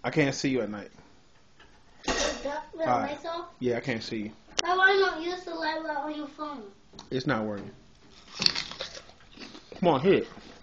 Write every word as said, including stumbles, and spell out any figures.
I can't see you at night. The, the Alright. lights off? Yeah, I can't see you. Why why not use the light on your phone? It's not working. Come on, hit it.